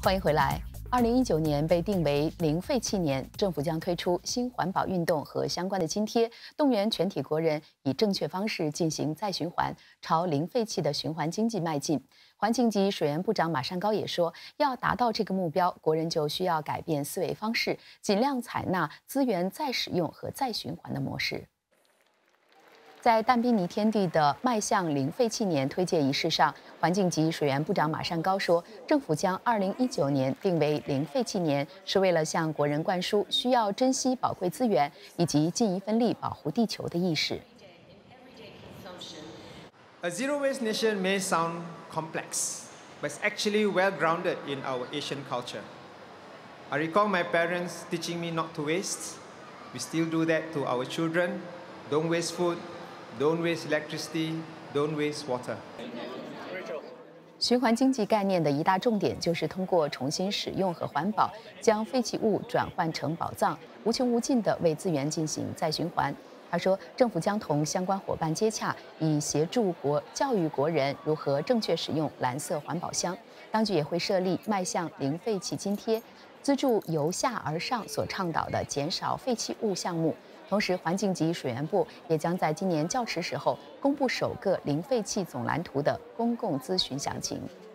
欢迎回来。2019年被定为零废弃年，政府将推出新环保运动和相关的津贴，动员全体国人以正确方式进行再循环，朝零废弃的循环经济迈进。环境及水源部长马善高也说，要达到这个目标，国人就需要改变思维方式，尽量采纳资源再使用和再循环的模式。在但宾尼天地的迈向零废弃年推介仪式上，环境及水源部长马善高说，政府将2019年定为零废弃年，是为了向国人灌输需要珍惜宝贵资源以及尽一份力保护地球的意识。 A zero-waste nation may sound complex, but it's actually well-grounded in our Asian culture. I recall my parents teaching me not to waste. We still do that to our children. Don't waste food, don't waste electricity, don't waste water. 循环经济概念的一大重点就是通过重新使用和环保，将废弃物转换成宝藏，无穷无尽地为资源进行再循环。他说，政府将同相关伙伴接洽，以协助教育国人如何正确使用蓝色环保箱。当局也会设立迈向零废弃津贴，资助由下而上所倡导的减少废弃物项目。同时，环境及水源部也将在今年较迟时候公布首个零废弃总蓝图的公共咨询详情。